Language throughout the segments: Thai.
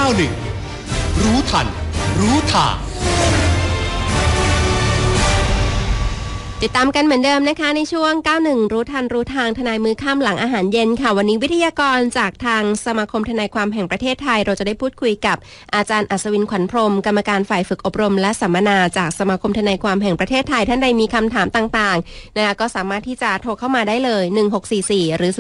91รู้ทันรู้ทางติดตามกันเหมือนเดิมนะคะในช่วง91รู้ทันรู้ทางทนายมือค่ำหลังอาหารเย็นค่ะวันนี้วิทยากรจากทางสมาคมทนายความแห่งประเทศไทยเราจะได้พูดคุยกับอาจารย์อัศวินขวัญพรหมกรรมการฝ่ายฝึกอบรมและสัมมนาจากสมาคมทนายความแห่งประเทศไทยท่านใดมีคำถามต่างๆนะคะก็สามารถที่จะโทรเข้ามาได้เลย1644หรือ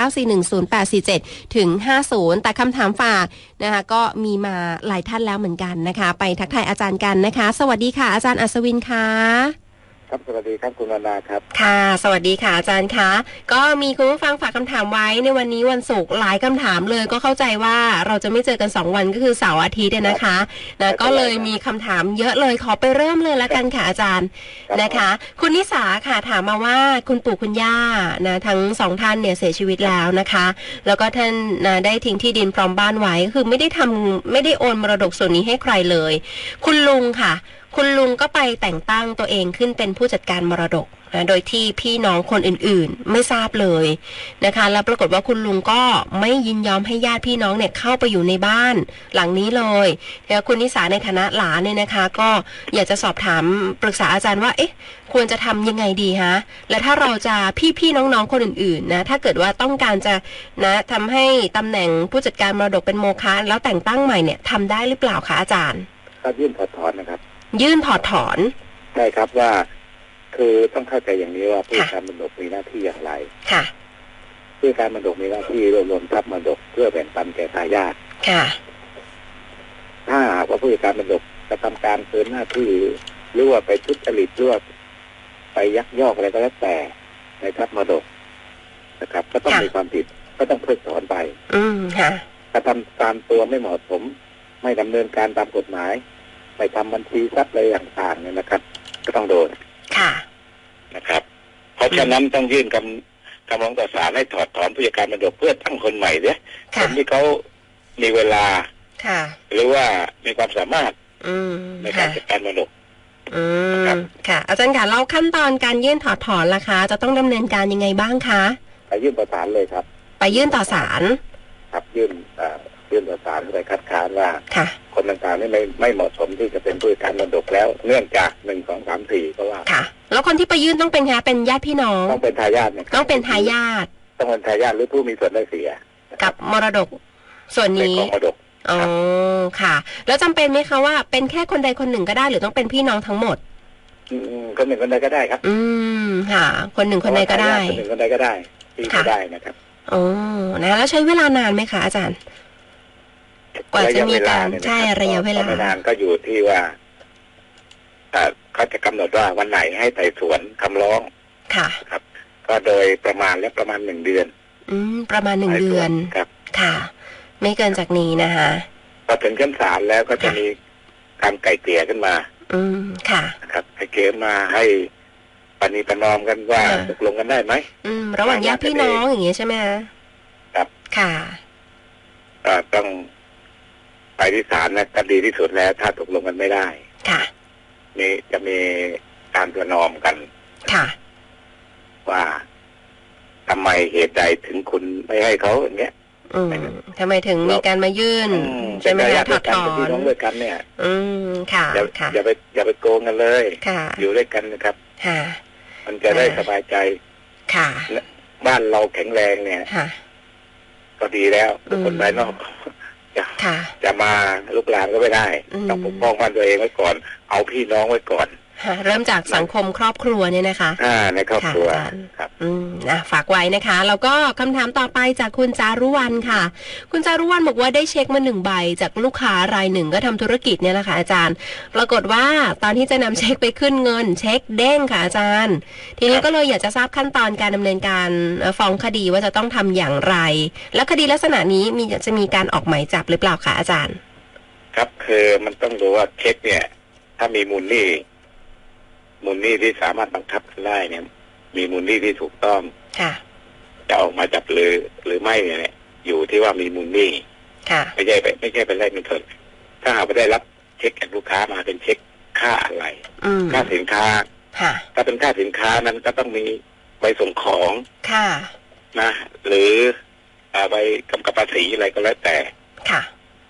029410847ถึง50แต่คำถามฝากนะคะก็มีมาหลายท่านแล้วเหมือนกันนะคะไปทักทายอาจารย์กันนะคะสวัสดีค่ะอาจารย์อัศวินค่ะครับสวัสดีครับคุณวรรณาครับค่ะสวัสดีค่ะอาจารย์คะก็มีคุณผู้ฟังฝากคำถามไว้ในวันนี้วันศุกร์หลายคำถามเลยก็เข้าใจว่าเราจะไม่เจอกัน2วันก็คือเสาร์อาทิตย์นะคะนะก็เลยมีคำถามเยอะเลยขอไปเริ่มเลยละกันค่ะอาจารย์นะคะคุณนิสาค่ะถามมาว่าคุณปู่คุณย่านะทั้ง2ท่านเนี่ยเสียชีวิตแล้วนะคะแล้วก็ท่านนะได้ทิ้งที่ดินพร้อมบ้านไว้คือไม่ได้โอนมรดกส่วนนี้ให้ใครเลยคุณลุงค่ะคุณลุงก็ไปแต่งตั้งตัวเองขึ้นเป็นผู้จัดการมรดกนะโดยที่พี่น้องคนอื่นๆไม่ทราบเลยนะคะแล้วปรากฏว่าคุณลุงก็ไม่ยินยอมให้ญาติพี่น้องเนี่ยเข้าไปอยู่ในบ้านหลังนี้เลยแล้วคุณนิสาในฐานะหลานเนี่ยนะคะก็อยากจะสอบถามปรึกษาอาจารย์ว่าเอ๊ะควรจะทำยังไงดีฮะและถ้าเราจะพี่ๆน้องๆคนอื่นๆนะถ้าเกิดว่าต้องการจะนะทำให้ตำแหน่งผู้จัดการมรดกเป็นโมฆะแล้วแต่งตั้งใหม่เนี่ยทำได้หรือเปล่าคะอาจารย์ก็ยื่นถอดถอนนะครับยื่นถอดถอนใช่ครับว่าคือต้องเข้าใจอย่างนี้ว่าผู้การมรดกมีหน้าที่อย่างไรค่ะผู้การมรดกมีหน้าที่รวบรวมทรัพย์มรดกเพื่อแบ่งปันแก่ทายาทค่ะถ้าหากว่าผู้การมรดกกระทำการเกินหน้าที่หรือว่าไปทุจริตหรือว่าไปยักยอกอะไรก็แล้วแต่ในทรัพย์มรดกนะครับก็ต้องมีความผิดก็ต้องเพิกถอนไปค่ะกระทำการตัวไม่เหมาะสมไม่ดำเนินการตามกฎหมายไม่ทำบัญชีทรัพย์อะไรต่างๆเนี่ยนะครับก็ต้องโดนค่ะนะครับเพราะฉะนั้นต้องยื่นคำร้องต่อศาลให้ถอดถอนผู้จัดการมรดกเพื่อตั้งคนใหม่เนี่ยคนที่เขามีเวลาหรือว่ามีความสามารถในการจัดการมรดกค่ะอาจารย์ค่ะเล่าขั้นตอนการยื่นถอดถอนล่ะคะจะต้องดำเนินการยังไงบ้างคะไปยื่นต่อศาลเลยครับไปยื่นต่อศาลครับยื่นต่อศาลไปคัดค้านว่าคนต่างๆนี่ไม่เหมาะสมที่จะเป็นผู้จัดการมรดกแล้วเนื่องจาก1 2 3 4เพราะว่าค่ะแล้วคนที่ไปยื่นต้องเป็นคะเป็นญาติพี่น้องต้องเป็นทายาทต้องเป็นทายาทต้องเป็นทายาทหรือผู้มีส่วนได้เสียกับมรดกส่วนนี้ของมรดกอ๋อค่ะแล้วจำเป็นไหมคะว่าเป็นแค่คนใดคนหนึ่งก็ได้หรือต้องเป็นพี่น้องทั้งหมดคนหนึ่งคนใดก็ได้ครับค่ะคนหนึ่งคนใดก็ได้คนหนึ่งคนใดก็ได้ที่ก็ได้นะครับอ๋อนะแล้วใช้เวลานานไหมคะอาจารย์กว่าจะมีการใช่ระยะเวลาไม่นานก็อยู่ที่ว่าเขาจะกำหนดว่าวันไหนให้ไต่สวนคำร้องค่ะครับก็โดยประมาณ1 เดือนประมาณ1 เดือนครับค่ะไม่เกินจากนี้นะคะพอถึงชั้นศาลแล้วก็จะมีการไกล่เกลี่ยขึ้นมาค่ะครับไกล่เกลี่ยมาให้ปณีประนอมกันว่าตกลงกันได้ไหมระหว่างญาติพี่น้องอย่างเงี้ยใช่ไหมครับค่ะต้องไปที่ศาลนะก็ดีที่สุดแล้วถ้าตกลงกันไม่ได้ค่ะนี่จะมีการประนอมกันค่ะว่าทำไมเหตุใดถึงคุณไม่ให้เขาอย่างเงี้ยทำไมถึงมีการมายื่นใช่ไหมคะถอดถอนพี่น้องด้วยกันเนี่ยค่ะอย่าไปโกงกันเลยอยู่ด้วยกันนะครับค่ะมันจะได้สบายใจค่ะบ้านเราแข็งแรงเนี่ยก็ดีแล้วคนภายนอกจะมาลุกลามก็ไม่ได้ต้องปกป้องบ้านตัวเองไว้ก่อนเอาพี่น้องไว้ก่อนเริ่มจากสังคมครอบครัวเนี่ยนะคะในครอบครัวครับฝากไว้นะคะแล้วก็คำถามต่อไปจากคุณจารุวรรณค่ะคุณจารุวรรณบอกว่าได้เช็คมา1 ใบจากลูกค้ารายหนึ่งก็ทำธุรกิจเนี่ยแหละค่ะอาจารย์ปรากฏว่าตอนที่จะนำเช็คไปขึ้นเงินเช็คเด้งค่ะอาจารย์ทีนี้ก็เลยอยากจะทราบขั้นตอนการดำเนินการฟ้องคดีว่าจะต้องทำอย่างไรและคดีลักษณะนี้จะมีการออกหมายจับหรือเปล่าคะอาจารย์ครับคือมันต้องดูว่าเช็คเนี่ยถ้ามีมูลหนี้ที่สามารถบังคับได้เนี่ยมีมูลหนี้ที่ถูกต้องจะออกมาจับหรือไม่เนี่ยอยู่ที่ว่ามีมูลหนี้ไม่ใช่เป็นไรเป็นเถิดถ้าหากว่าได้รับเช็คจากลูกค้ามาเป็นเช็คค่าอะไรค่าสินค้าถ้าเป็นค่าสินค้านั้นก็ต้องมีใบส่งของนะหรือใบกำกับภาษีอะไรก็แล้วแต่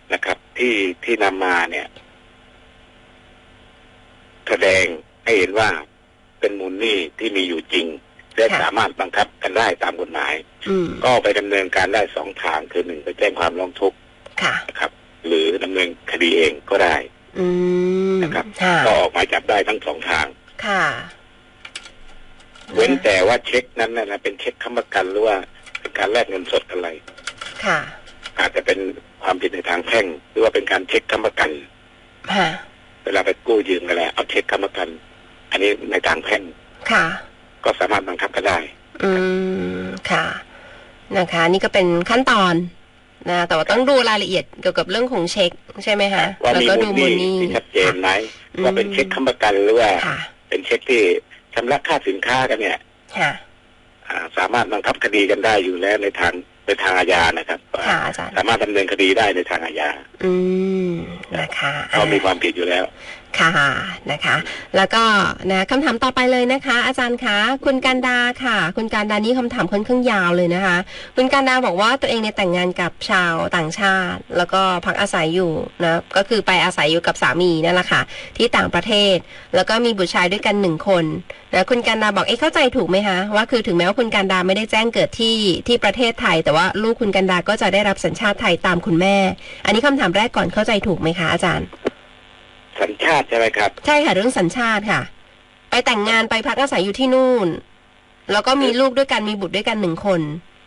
นะครับ ที่นำมาเนี่ยแสดงให้เห็นว่าเป็นมูลหนี้ที่มีอยู่จริงและสามารถบังคับกันได้ตามกฎหมายก็ไปดำเนินการได้2 ทางคือ1ไปแจ้งความร้องทุกข์นะครับหรือดำเนินคดีเองก็ได้นะครับก็ออกหมายจับได้ทั้ง2 ทางเว้นแต่ว่าเช็คนั้นนะเป็นเช็คค้ำประกันหรือว่าเป็นการแลกเงินสดอะไรอาจจะเป็นความผิดในทางแพ่งหรือว่าเป็นการเช็คค้ำประกันเวลาไปกู้ยืมกันแล้วเอาเช็คค้ำประกัน อันนี้ในทางแพ่งก็สามารถบังคับกันได้ค่ะนะคะนี่ก็เป็นขั้นตอนนะแต่ว่าต้องดูรายละเอียดเกี่ยวกับเรื่องของเช็คใช่ไหมคะแล้วก็ดูมูลหนี้ที่ชัดเจนไหมว่าเป็นเช็คค้ำประกันหรือว่าเป็นเช็คที่ชำระค่าสินค้ากันเนี่ยสามารถบังคับคดีกันได้อยู่แล้วในทางอาญานะครับสามารถดำเนินคดีได้ในทางอาญานะคะเขามีความผิดอยู่แล้วค่ะนะคะแล้วก็นะคำถามต่อไปเลยนะคะอาจารย์คะคุณการดาค่ะคุณการดานี่คำถามค่อนข้างยาวเลยนะคะคุณการดาบอกว่าตัวเองเนี่ยแต่งงานกับชาวต่างชาติแล้วก็พักอาศัยอยู่นะก็คือไปอาศัยอยู่กับสามีนั่นแหละค่ะที่ต่างประเทศแล้วก็มีบุตรชายด้วยกัน1 คนนะคุณการดาบอกเข้าใจถูกไหมคะว่าคือถึงแม้ว่าคุณการดาไม่ได้แจ้งเกิดที่ประเทศไทยแต่ว่าลูกคุณการดาก็จะได้รับสัญชาติไทยตามคุณแม่อันนี้คำถามแรกก่อนเข้าใจถูกไหมคะอาจารย์สัญชาติใช่ไหมครับใช่ค่ะเรื่องสัญชาติค่ะไปแต่งงานไปพักอาศัยอยู่ที่นู่นแล้วก็มีลูกด้วยกันมีบุตรด้วยกัน1 คน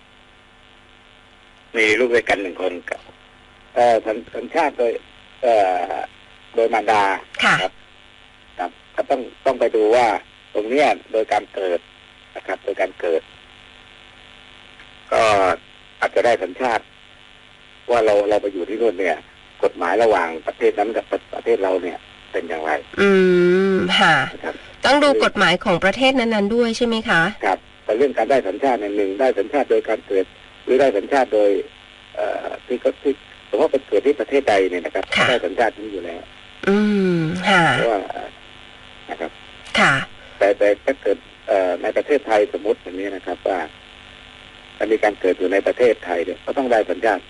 มีลูกด้วยกัน1 คนกับสัญชาติโดยมารดาครับก็ต้องไปดูว่าตรงเนี้ยโดยการเกิดนะครับโดยการเกิดก็อาจจะได้สัญชาติว่าเราไปอยู่ที่นู่นเนี่ยกฎหมายระหว่างประเทศนั้นกับประเทศเราเนี่ยเป็นอย่างไรค่ะต้องดูกฎหมายของประเทศนั้นๆด้วยใช่ไหมคะครับแต่เรื่องการได้สัญชาติหนึ่งได้สัญชาติโดยการเกิดหรือได้สัญชาติโดยที่สมมติเป็นเกิดที่ประเทศใดเนี่ยนะครับได้สัญชาตินี้อยู่แล้วค่ะเพราะว่านะครับค่ะแต่ถ้าเกิดในประเทศไทยสมมติอย่างนี้นะครับว่าถ้ามีการเกิดอยู่ในประเทศไทยเนี่ยก็ต้องได้สัญชาติ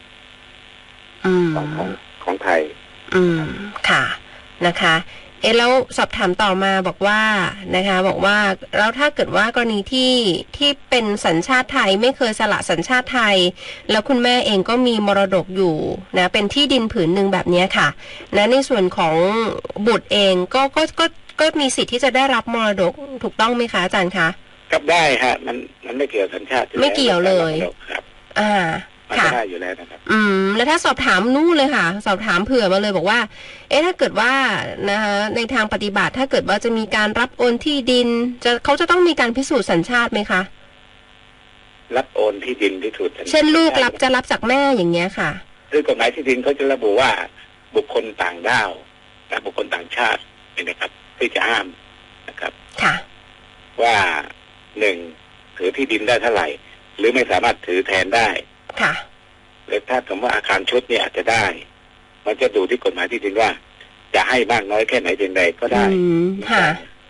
ของไทยค่ะนะคะแล้วสอบถามต่อมาบอกว่านะคะบอกว่าแล้วถ้าเกิดว่ากรณีที่เป็นสัญชาติไทยไม่เคยสละสัญชาติไทยแล้วคุณแม่เองก็มีมรดกอยู่นะเป็นที่ดินผืนหนึ่งแบบนี้ค่ะนะในส่วนของบุตรเองก็มีสิทธิ์ที่จะได้รับมรดกถูกต้องไหมคะอาจารย์คะครับได้ฮะมันไม่เกี่ยวสัญชาติไม่เกี่ยวเลยครับค่ะได้อยู่แล้วนะครับแล้วถ้าสอบถามนู่นเลยค่ะสอบถามเผื่อมาเลยบอกว่าถ้าเกิดว่านะคะในทางปฏิบัติถ้าเกิดว่าจะมีการรับโอนที่ดินเขาจะต้องมีการพิสูจน์สัญชาติไหมคะรับโอนที่ดินพิสูจน์เช่นลูกจะรับจากแม่อย่างเงี้ยค่ะคือกฎหมายที่ดินเขาจะระบุว่าบุคคลต่างด้าวและบุคคลต่างชาตินะครับที่จะห้ามนะครับค่ะว่า1ถือที่ดินได้เท่าไหร่หรือไม่สามารถถือแทนได้ค่ะแล้วถ้าสมมติว่าอาคารชุดเนี่ยอาจจะได้มันจะดูที่กฎหมายที่ดินว่าจะให้มากน้อยแค่ไหนเพียงใดก็ได้ค่ะ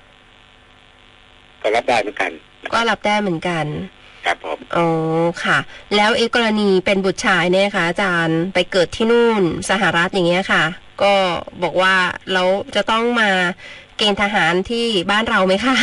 ก็รับได้เหมือนกันก็รับได้เหมือนกันครับผมอ๋อค่ะแล้วกรณีเป็นบุตรชายเนี่ยค่ะอาจารย์ไปเกิดที่นู่นสหรัฐอย่างเงี้ยค่ะก็บอกว่าเราจะต้องมาเกณฑ์ทหารที่บ้านเราไหมคะ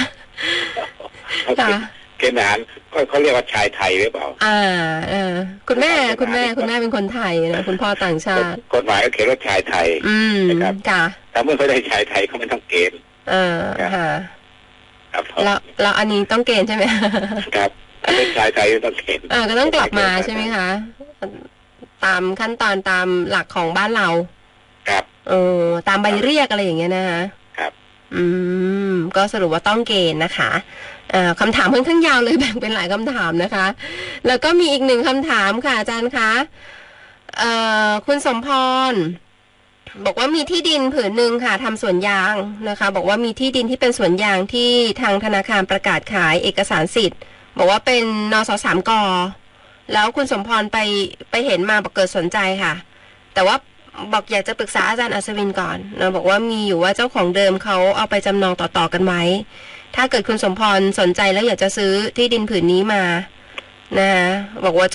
เกณฑ์ทหารเขาเรียกว่าชายไทยหรือเปล่าคุณแม่เป็นคนไทยนะคุณพ่อต่างชาติกฎหมายก็เขียนว่าชายไทยนะครับค่ะแต่เมื่อเขาได้ชายไทยเขาไม่ต้องเกณฑ์ค่ะแล้วอันนี้ต้องเกณฑ์ใช่ไหมครับถ้าเป็นชายไทยต้องเกณฑ์ก็ต้องกลับมาใช่ไหมคะตามขั้นตอนตามหลักของบ้านเราครับตามใบเรียกอะไรอย่างเงี้ยนะคะครับก็สรุปว่าต้องเกณฑ์นะคะคำถามค่อนข้างยาวเลยแบ่งเป็นหลายคำถามนะคะแล้วก็มีอีก1คำถามค่ะอาจารย์คะคุณสมพรบอกว่ามีที่ดินผืนหนึ่งค่ะทำสวนยางนะคะบอกว่ามีที่ดินที่เป็นสวนยางที่ทางธนาคารประกาศขายเอกสารสิทธิ์บอกว่าเป็นนส3 ก.แล้วคุณสมพรไปเห็นมาบอกเกิดสนใจค่ะแต่ว่าบอกอยากจะปรึกษาอาจารย์อัศวินก่อนนะบอกว่ามีอยู่ว่าเจ้าของเดิมเขาเอาไปจำนองต่อๆกันไว้ถ้าเกิดคุณสมพรสนใจแล้วอยากจะซื้อที่ดินผืนนี้มานะบอกว่าจะ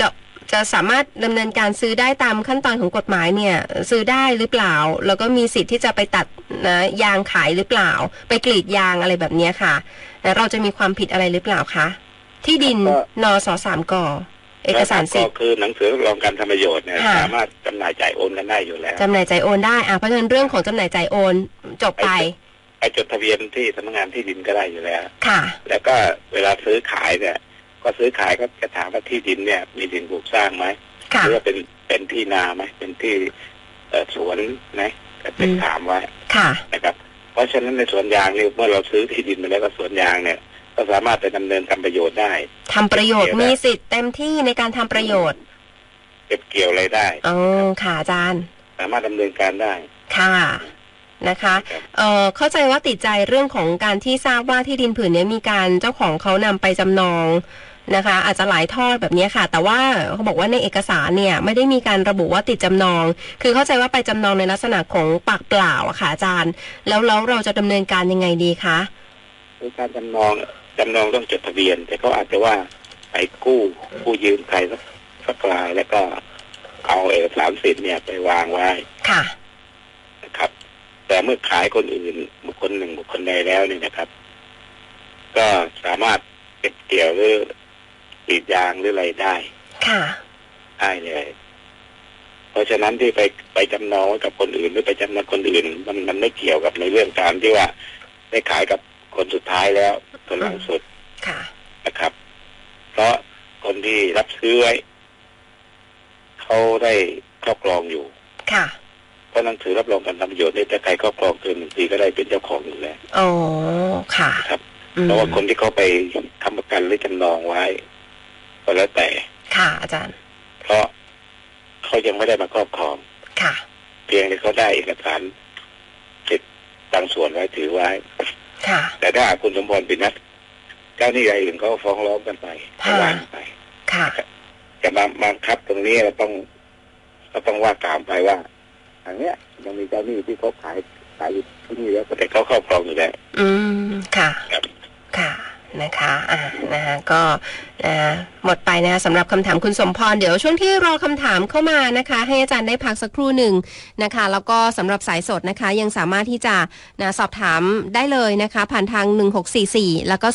จะสามารถดำเนินการซื้อได้ตามขั้นตอนของกฎหมายเนี่ยซื้อได้หรือเปล่าแล้วก็มีสิทธิ์ที่จะไปตัดนะยางขายหรือเปล่าไปกรีดยางอะไรแบบนี้ค่ะเราจะมีความผิดอะไรหรือเปล่าคะที่ดินนส.3 ก.เอกสารสิทธิ์คือหนังสือรับรองการทำประโยชน์เนี่ยสามารถจำหน่ายจ่ายโอนกันได้อยู่แล้วจำหน่ายจ่ายโอนได้เพราะฉะนั้นเรื่องของจำหน่ายจ่ายโอนจบไปจดทะเบียนที่สำนักงานที่ดินก็ได้อยู่แล้วค่ะแล้วก็เวลาซื้อขายเนี่ยก็ซื้อขายก็จะถามว่าที่ดินเนี่ยมีสิ่งปลูกสร้างไหมหรือว่าเป็นที่นาไหมเป็นที่สวนนะก็จะถามไว้นะครับเพราะฉะนั้นในสวนยางนี่เมื่อเราซื้อที่ดินมาแล้วก็สวนยางเนี่ยก็สามารถไปดำเนินทำประโยชน์ได้ทำประโยชน์มีสิทธิ์เต็มที่ในการทำประโยชน์เก็บเกี่ยวอะไรได้ค่ะอาจารย์สามารถดำเนินการได้ค่ะนะคะเข้าใจว่าติดใจเรื่องของการที่ทราบว่าที่ดินผืนนี้มีการเจ้าของเขานำไปจำนองนะคะอาจจะหลายทอดแบบนี้ค่ะแต่ว่าเขาบอกว่าในเอกสารเนี่ยไม่ได้มีการระบุว่าติดจำนองคือเข้าใจว่าไปจำนองในลักษณะของปากเปล่าอะค่ะอาจารย์แล้วเราจะดำเนินการยังไงดีคะคือการจำนองต้องจดทะเบียนแต่เขาอาจจะว่าไปกู้ยืมใครสักรายแล้วก็เอาเอกสารสิทธิ์เนี่ยไปวางไว้ค่ะนะครับแต่เมื่อขายคนอื่นบุคคลหนึ่งบุคคลใดแล้วนี่นะครับก็สามารถเก็บเกี่ยวหรือกรีดยางหรืออะไรได้ค่ะได้เลยเพราะฉะนั้นที่ไปจำนองกับคนอื่นหรือไปจำนองคนอื่นมันไม่เกี่ยวกับในเรื่องการที่ว่าได้ขายกับคนสุดท้ายแล้วคนหลังสุดนะครับเพราะคนที่รับซื้อไว้เขาได้ครอบครองอยู่ค่ะเพราะหนังสือรับรองการทำประโยชน์นี่ถ้าใครครอบครองเกิน1 ปีก็ได้เป็นเจ้าของอยู่แล้วอ๋อค่ะครับเพราะว่าคนที่เขาไปทำประกันหรือจำนองไว้ก็แล้วแต่ค่ะอาจารย์เพราะเขายังไม่ได้มาครอบครองค่ะเพียงแต่เขาได้เอกสารสิทธิ์บางส่วนไว้ถือไว้แต่ถ้าคุณสมพรปินัทเจ้าหนี้รายอื่นเขาฟ้องร้องกันไปว่าไปจะมาคับตรงนี้เราต้องว่ากล่าวไปว่าทางเนี้ยยังมีเจ้าหนี้ที่เขาขายอยู่ที่นี่แล้วแต่เขาครอบครองอยู่แล้วค่ะค่ะนะคะนะคะก็หมดไปนะสำหรับคำถามคุณสมพรเดี๋ยวช่วงที่รอคำถามเข้ามานะคะให้อาจารย์ได้พักสักครู่หนึ่งนะคะแล้วก็สำหรับสายสดนะคะยังสามารถที่จะสอบถามได้เลยนะคะผ่านทาง1644แล้วก็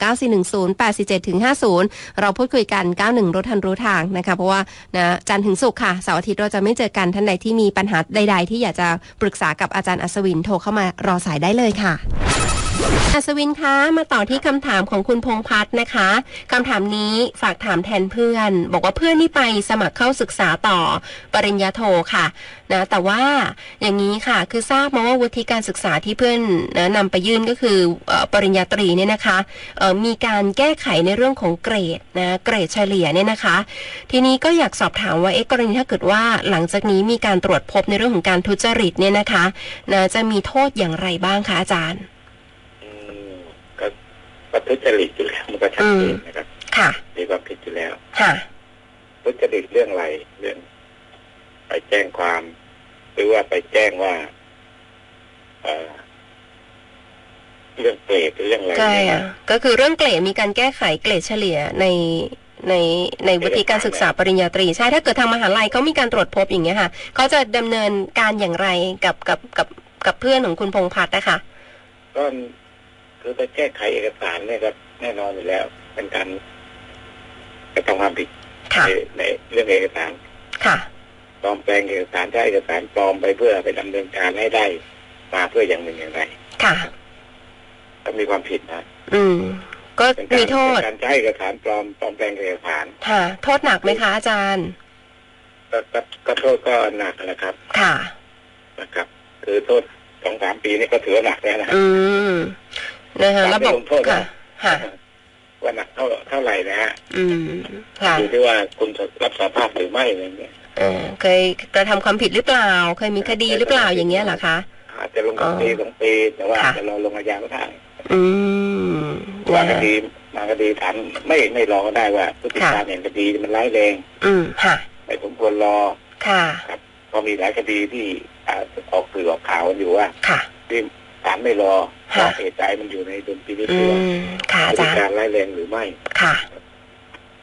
0294087-50เราพูดคุยกัน91รู้ทันรู้ทางนะคะเพราะว่าจันทร์ถึงศุกร์ค่ะเสาร์อาทิตย์เราจะไม่เจอกันท่านใดที่มีปัญหาใดๆที่อยากจะปรึกษากับอาจารย์อัศวินโทรเข้ามารอสายได้เลยค่ะอัศวินคะมาต่อที่คำถามของคุณพงษ์พัฒน์นะคะคำถามนี้ฝากถามแทนเพื่อนบอกว่าเพื่อนนี่ไปสมัครเข้าศึกษาต่อปริญญาโทค่ะนะแต่ว่าอย่างนี้ค่ะคือทราบมาว่าวุฒิการศึกษาที่เพื่อนนำไปยื่นก็คือปริญญาตรีเนี่ยนะคะมีการแก้ไขในเรื่องของเกรดนะเกรดเฉลี่ยเนี่ยนะคะทีนี้ก็อยากสอบถามว่ากรณีถ้าเกิดว่าหลังจากนี้มีการตรวจพบในเรื่องของการทุจริตเนี่ยนะคะจะมีโทษอย่างไรบ้างคะอาจารย์ก็ทุจริตอยู่แล้วมันก็ชัดเจนนะครับมีความผิดอยู่แล้วทุจริตเรื่องอะไรเรื่องไปแจ้งความหรือว่าไปแจ้งว่าเรื่องเกรดหรือเรื่องอะไรใช่ก็คือเรื่องเกรดมีการแก้ไขเกรดเฉลี่ยในวุฒิการศึกษาปริญญาตรีใช่ถ้าเกิดทางมหาลัยเขามีการตรวจพบอย่างเงี้ยค่ะเขาจะดำเนินการอย่างไรกับเพื่อนของคุณพงษ์พัฒน์นะคะก็คือไปแก้ไขเอกสารเนี่ยครับแน่นอนอยู่แล้วเป็นการกระทำความผิดในเรื่องเอกสารปลอมแปลงเอกสารใช้เอกสารปลอมไปเพื่อไปดำเนินการให้ได้มาเพื่ออย่างหนึ่งอย่างใดก็มีความผิดนะก็มีโทษการใช้เอกสารปลอมแปลงเอกสารโทษหนักไหมคะอาจารย์ก็โทษก็หนักนะครับนะครับคือโทษ2-3 ปีนี่ก็ถือหนักแล้วนะนะคะแล้วบอกค่ะว่าหนักเท่าไหร่นะฮะอยู่ที่ว่าคุณรับสารภาพหรือไม่อะไรเงี้ยเคยกระทำความผิดหรือเปล่าเคยมีคดีหรือเปล่าอย่างเงี้ยเหรอคะอาจจะลง1 ปี 2 ปีแต่ว่าจะรอลงอาญาก็ได้บางคดีฐานไม่รอก็ได้ว่าพฤติการแห่งคดีมันร้ายแรงไม่สมควรรอครับพอมีหลายคดีที่ออกสื่อออกข่าวอยู่ว่าที่ศาลไม่รอเหตุใจมันอยู่ในดุลพินิจว่าพฤติการร้ายแรงหรือไม่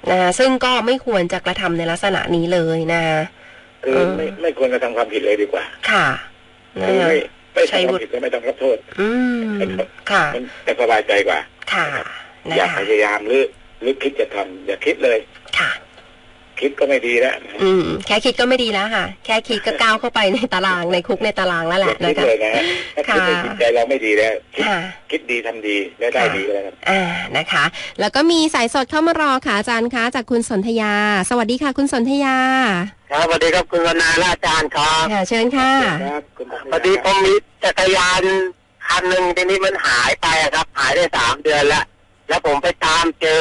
นะคะซึ่งก็ไม่ควรจะกระทำในลักษณะนี้เลยนะคะคือไม่ควรกระทำความผิดเลยดีกว่าค่ะคือไม่ทำความผิดก็ไม่ต้องรับโทษค่ะมันจะสบายใจกว่าค่ะอย่าพยายามหรือคิดจะทำอย่าคิดเลยค่ะคิดก็ไม่ดีแล้วแค่คิดก็ไม่ดีแล้วค่ะแค่คิดก็ก้าวเข้าไปในตารางในคุกในตารางแล้วแหละนะคะถ้าคิดในจิตใจเราไม่ดีแล้วคิดดีทำดีได้ดีแล้วครับนะคะแล้วก็มีสายสดเข้ามารอค่ะอาจารย์คะจากคุณสนธยาสวัสดีค่ะคุณสนธยาครับสวัสดีครับคุณวรรณาอาจารย์ครับค่ะเชิญค่ะพอดีผมมีจักรยานคันหนึ่งทีนี้มันหายไปครับหายได้3 เดือนแล้วผมไปตามเจอ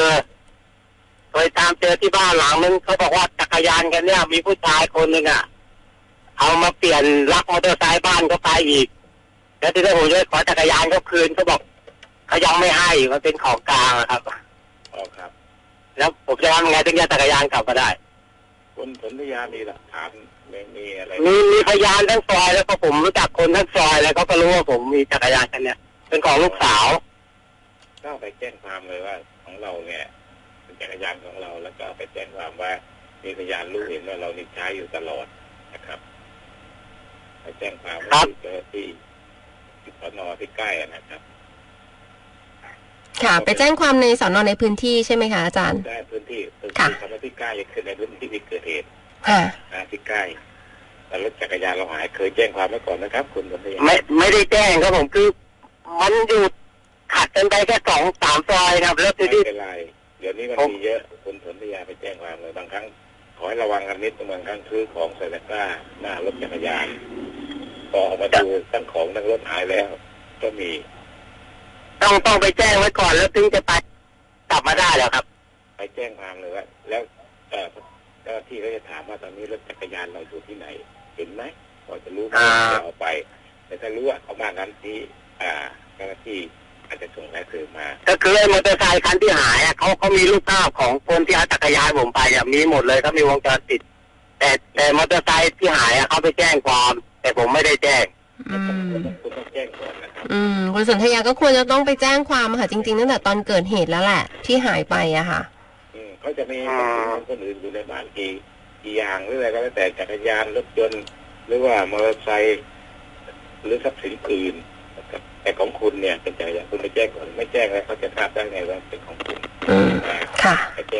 ที่บ้านหลังนึงเขาบอกว่าจักรยานกันเนี่ยมีผู้ชายคนหนึ่งเอามาเปลี่ยนลักมอเตอร์ไซค์บ้านเขาไปอีกแล้วที่ได้ผมจะขอจักรยานเขาคืนเขาบอกเขายังไม่ให้มันเป็นของกลางครับอ๋อครับแล้วผมจะทำไงถึงจะจักรยานกลับมาได้คุณสนธยามีหลักฐานมีอะไรมีพยานทั้งซอยแล้วก็ผมรู้จักคนทั้งซอยแล้วเขาก็รู้ว่าผมมีจักรยานคันนี้เป็นของลูกสาวก็ไปแจ้งความเลยว่าของเราเนี่ยจักรยานของเราแล้วก็ไปแจ้งความว่ามีพยานรู้เห็นว่าเรานี่ใช้อยู่ตลอดนะครับไปแจ้งความที่สน.ที่ใกล้นะครับค่ะไปแจ้งความในสน.ในพื้นที่ใช่ไหมคะอาจารย์ได้พื้นที่สน.ที่ใกล้คือในพื้นที่ที่เกิดเหตุที่ใกล้แต่รถจักรยานเราหายเคยแจ้งความไว้ก่อนนะครับคุณสนธยาไม่ได้แจ้งครับผมคือมันอยู่ขัดกันไปแค่2-3 ซอยครับแล้วที่ไม่เป็นไรเดี๋ยวนี้มันมีเยอะคุณสนธยาไปแจ้งความเลยบางครั้งขอให้ระวังกันนิดบางครั้งซื้อของใส่ตะกร้าหน้ารถจักรยานพอออกมาดูตั้งของตั้งรถหายแล้วก็มีต้องไปแจ้งไว้ก่อนแล้วถึงจะไปกลับมาได้แล้วครับไปแจ้งความเลยว่าแล้วเจ้าที่เขาจะถามว่าตอนนี้รถจักรยานเราอยู่ที่ไหนเห็นไหมพอจะรู้ว่าจะเอาไปแต่ถ้ารู้ว่าเขามานั้นที่เจ้าหน้าที่อาจจะส่งนายสืบมาก็คือมอเตอร์ไซค์คันที่หายเขามีรูปภาพของคนที่เอาจักรยานผมไปมีหมดเลยเขามีวงจรปิดแต่มอเตอร์ไซค์ที่หายเขาไปแจ้งความแต่ผมไม่ได้แจ้งคุณต้องแจ้งก่อนนะครับคุณสนธยาก็ควรจะต้องไปแจ้งความค่ะจริงๆตั้งแต่ตอนเกิดเหตุแล้วแหละที่หายไปอะค่ะเขาจะมีคนอื่นอยู่ในบ้านกี่อย่างหรืออะไรก็แล้วแต่จักรยานรถยนต์หรือว่ามอเตอร์ไซค์หรือทรัพย์สินอื่นแต่ของคุณเนี่ยเป็นใจคุณไปแจ้งก่อนไม่แจ้งแล้วเขาจะทราบได้ไงว่าเป็นของคุณค่ะไปแจ้ง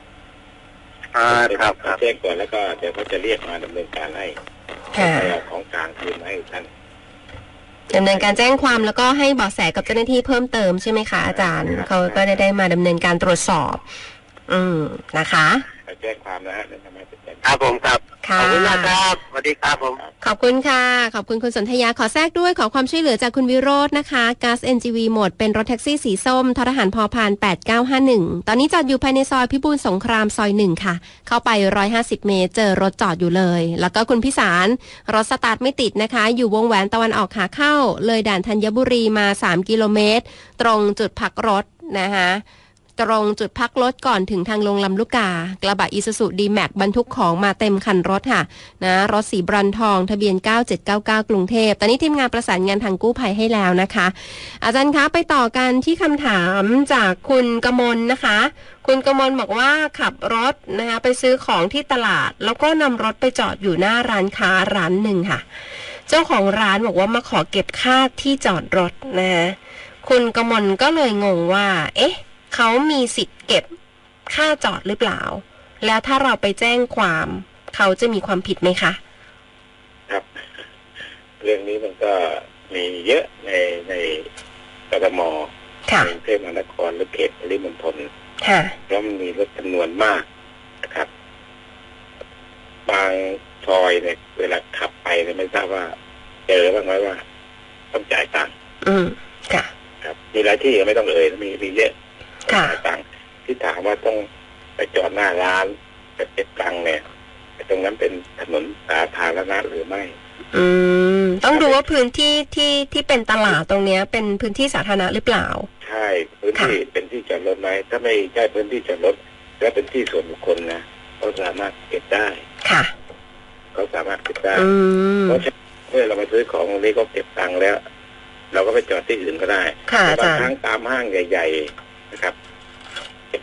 ครับแจ้งก่อนแล้วก็เดี๋ยวเขาจะเรียกมาดำเนินการให้เอาของกลางคืนให้ท่านดำเนินการแจ้งความแล้วก็ให้เบาะแสกับเจ้าหน้าที่เพิ่มเติมใช่ไหมคะอาจารย์เขาก็ได้มาดำเนินการตรวจสอบนะคะแจ้งความนะฮะครับผมครับขอบคุณมากครับสวัสดีครับผมขอบคุณค่ะขอบคุณคุณสนธยาขอแทรกด้วยขอความช่วยเหลือจากคุณวิโรจน์นะคะก๊าซ NGV หมดเป็นรถแท็กซี่สีส้มททหารพพาน8951ตอนนี้จอดอยู่ภายในซอยพิบูลสงครามซอย1ค่ะเข้าไป150เมตรเจอรถจอดอยู่เลยแล้วก็คุณพิสารรถสตาร์ทไม่ติดนะคะอยู่วงแหวนตะวันออกขาเข้าเลยด่านธัญบุรีมา3กิโลเมตรตรงจุดพักรถนะคะตรงจุดพักรถก่อนถึงทางลงลำลูกกากระบะอีซูซูดีแม็กบรรทุกของมาเต็มคันรถค่ะนะรถสีบรอนทองทะเบียน9799กรุงเทพตอนนี้ทีมงานประสานงานทางกู้ภัยให้แล้วนะคะอาจารย์คะไปต่อกันที่คำถามจากคุณกมลนะคะคุณกมลบอกว่าขับรถนะคะไปซื้อของที่ตลาดแล้วก็นำรถไปจอดอยู่หน้าร้านค้าร้านหนึ่งค่ะเจ้าของร้านบอกว่ามาขอเก็บค่าที่จอดรถนะคุณกมลก็เลยงงว่าเอ๊ะเขามีสิทธิ์เก็บค่าจอดหรือเปล่าแล้วถ้าเราไปแจ้งความเขาจะมีความผิดไหมคะครับเรื่องนี้มันก็มีเยอะในกทมกรุงเทพมหานครหรือเขตปริมณฑลแล้วมันมีรถจำนวนมากนะครับบางซอยเนี่ยเวลาขับไปเนี่ยไม่ทราบว่าเจอบ้างไหมว่าต้องจ่ายตังค์ค่ะครับมีหลายที่ไม่ต้องมีเยอะต่างที่ถามว่าต้องไปจอดหน้าร้านจะเก็บตังค์เนี่ยตรงนั้นเป็นถนนสาธารณะหรือไม่ต้องดูว่าพื้นที่ที่เป็นตลาดตรงนี้เป็นพื้นที่สาธารณะหรือเปล่าใช่พื้นที่เป็นที่จอดรถไหมถ้าไม่ใช่พื้นที่จอดรถและเป็นที่ส่วนบุคคลนะเขาสามารถเก็บได้ค่ะเขาสามารถเก็บได้เพราะเมื่อเรามาซื้อของตรงนี้ก็เก็บตังค์แล้วเราก็ไปจอดที่อื่นก็ได้บางครั้งตามห้างใหญ่ๆนะครับเก็บ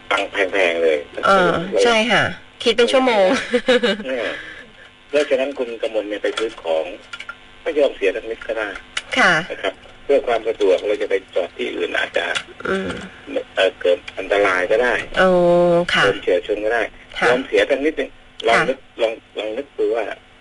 ตังแพงๆเลยใช่ค่ะคิดเป็นชั่วโมงเพราะฉะนั้นคุณกมลเนี่ยไปซื้อของไม่ยอมเสียสักนิดก็ได้ค่ะนะครับเพื่อความสะดวกเราจะไปจอดที่อื่นอาจจะเกิดอันตรายก็ได้ค่ะเฉียวชนก็ได้ยอมเสียสักนิดนึงลองนึกดูว่า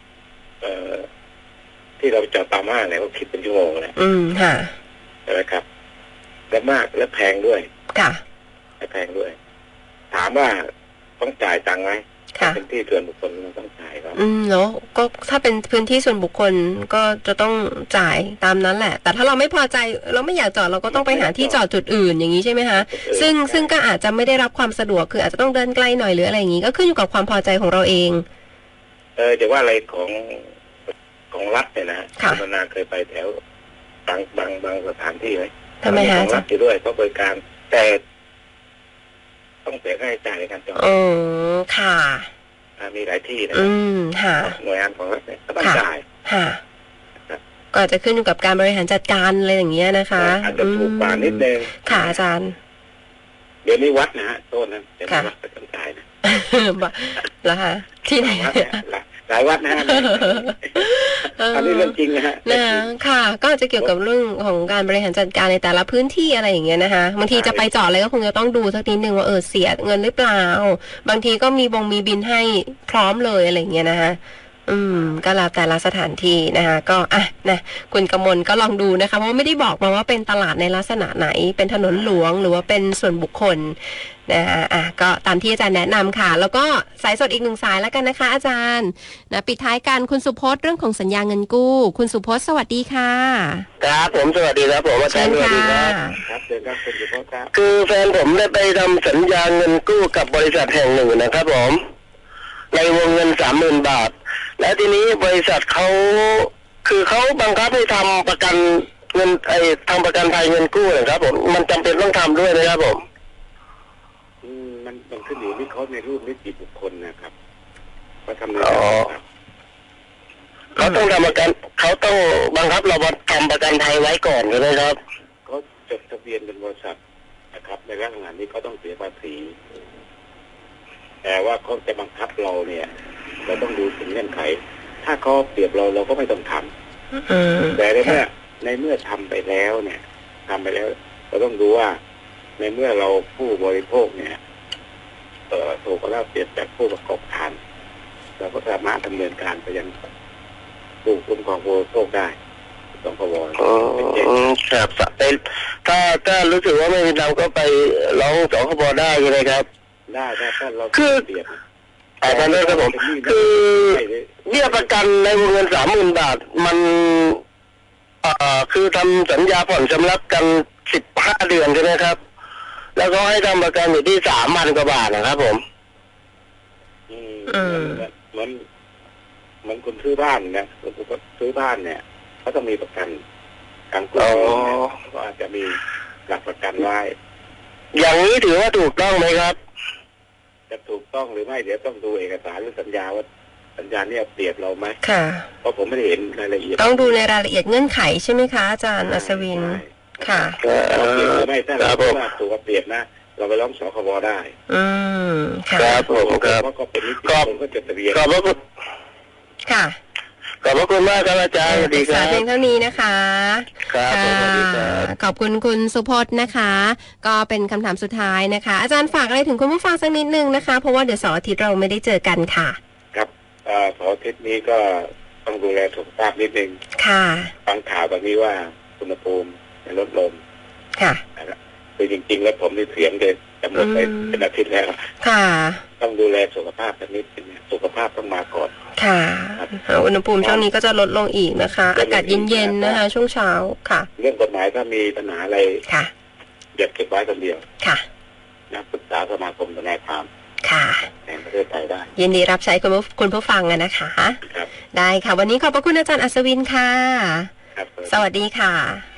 ที่เราจอดตามห้างเนี่ยเขาคิดเป็นชั่วโมงเลยค่ะใช่ไหมครับและมากและแพงด้วยค่ะและแพงด้วยถามว่าต้องจ่ายตังค์ไหมเป็นที่ส่วนบุคคลมันต้องจ่ายครับแล้วก็ถ้าเป็นพื้นที่ส่วนบุคคลก็จะต้องจ่ายตามนั้นแหละแต่ถ้าเราไม่พอใจเราไม่อยากจอดเราก็ต้องไปหาที่จอดจุดอื่นอย่างนี้ใช่ไหมคะซึ่งก็อาจจะไม่ได้รับความสะดวกคืออาจจะต้องเดินไกลหน่อยหรืออะไรอย่างนี้ก็ขึ้นอยู่กับความพอใจของเราเองจะว่าอะไรของรัฐเนี่ยนะคุณนาเคยไปแถวบางสถานที่ไหมทำไมฮะของรัฐอยู่ด้วยเขาบริการแต่ต้องเสียค่าใช้จ่ายในการจอดค่ะมีหลายที่นะค่ะหน่วยงานของรัฐเนี่ยก็ต้องจ่ายค่ะก็อาจจะขึ้นอยู่กับการบริหารจัดการอะไรอย่างเงี้ยนะคะอาจจะถูกกว่านิดนึงค่ะอาจารย์เดี๋ยวนี้วัดนะฮะโต้นนั้นเดี๋ยวนี้วัดต้องจ่ายนะแล้วค่ะที่ไหนหลายวัดนะฮะอันนี้เรื่องจริงนะฮะค่ะก็จะเกี่ยวกับเรื่องของการบริหารจัดการในแต่ละพื้นที่อะไรอย่างเงี้ยนะคะบางทีจะไปจอดอะไรก็คงจะต้องดูสักนิดนึงว่าเสียเงินหรือเปล่าบางทีก็มีบินให้พร้อมเลยอะไรอย่างเงี้ยนะคะก็แล้วแต่ละสถานที่นะคะก็นะคุณกมลก็ลองดูนะคะเพราะไม่ได้บอกมาว่าเป็นตลาดในลักษณะไหนเป็นถนนหลวงหรือว่าเป็นส่วนบุคคลนะคะก็ตามที่อาจารย์แนะนำค่ะแล้วก็สายสดอีก1สายแล้วกันนะคะอาจารย์นะปิดท้ายกันคุณสุพจน์เรื่องของสัญญาเงินกู้คุณสุพจน์สวัสดีค่ะครับผมสวัสดีครับผมอาจารย์สวัสดีครับครับเชิญครับคุณสุพจน์ครับคือแฟนผมได้ไปทำสัญญาเงินกู้กับบริษัทแห่งหนึ่งนะครับผมในวงเงิน 30,000 บาทและทีนี้บริษัทเขาบังคับให้ทำประกันเงินทำประกันภัยเงินกู้นะครับผมมันจำเป็นต้องทำด้วยนะครับผมมันขึ้นอยู่ที่เขาในรูปนิติบุคคลนะครับว่าทำอะไรเขาต้องทำประกันเขาต้องบังคับเราทำประกันภัยไว้ก่อนใช่ไหมครับเขาจดทะเบียนเป็นบริษัทนะครับในลักษณะนี้เขาต้องเสียภาษีแต่ว่าเขาจะบังคับเราเนี่ยเราต้องดูถึงเงื่อนไขถ้าเขาเปรียบเราก็ไม่ต้องทำแต่ในเมื่อทำไปแล้วเนี่ยเราต้องดูว่าในเมื่อเราผู้บริโภคเนี่ยถูกแล้วเปรียบจากผู้ประกอบการเราก็สามารถดำเนินการไปยังผู้คุ้มครองผู้บริโภคได้ต้องพวครับถ้ารู้สึกว่าไม่มีเราก็ไปร้องสคบได้ใช่ไหมครับได้ถ้าเราเปรียบแต่ตอนนี้ครับผมคือเบี้ยประกันในวงเงิน 30,000 บาทมันคือทำสัญญาผ่อนชำระกัน15 เดือนใช่ไหมครับแล้วก็ให้ทำประกันอยู่ที่3,000 กว่าบาทนะครับผมเหมือนคุณซื้อบ้านนะคุณซื้อบ้านเนี่ยเขาต้องมีประกันการกู้ก็อาจจะมีหลักประกันไว้อย่างนี้ถือว่าถูกต้องไหมครับจะถูกต้องหรือไม่เดี๋ยวต้องดูเอกสารหรือสัญญาว่าสัญญาเนี่ยเปรียบเราไหมค่ะเพราะผมไม่ได้เห็นรายละเอียดต้องดูในรายละเอียดเงื่อนไขใช่ไหมคะอาจารย์อัศวินค่ะเราเปรียบหรือไม่ถ้าเราว่าถูกเปรียบนะเราไปร้องสคบได้ครับผมครับก็เป็นนิติบุคคลก็จดทะเบียนขอบคุณค่ะขอบพระคุณมากครับอาจารย์ดีครับเพียงเท่านี้นะคะครับสวัสดีครับขอบคุณคุณสุพจน์นะคะก็เป็นคำถามสุดท้ายนะคะอาจารย์ฝากอะไรถึงคุณผู้ฟังสักนิดนึงนะคะเพราะว่าเดี๋ยวเสาร์อาทิตย์เราไม่ได้เจอกันค่ะครับเสาร์อาทิตย์นี้ก็ต้องดูแลสุขภาพนิดนึงค่ะฟังข่าวแบบนี้ว่าอุณหภูมิลดลงค่ะคือจริงๆแล้วผมนี่เสียงจะหมดไปเป็นอาทิตย์แล้วค่ะต้องดูแลสุขภาพสักนิดนึงสุขภาพต้องมาก่อนค่ะอุณหภูมิช่วงนี้ก็จะลดลงอีกนะคะอากาศเย็นๆนะคะช่วงเช้าค่ะเรื่องกฎหมายถ้ามีปัญหาอะไรค่ะอย่าเก็บไว้คนเดียวค่ะนะปรึกษาสมาคมทนายความค่ะแห่งประเทศไทยได้ยินดีรับใช้คุณผู้ฟังนะคะครับได้ค่ะวันนี้ขอบพระคุณอาจารย์อัศวินค่ะสวัสดีค่ะ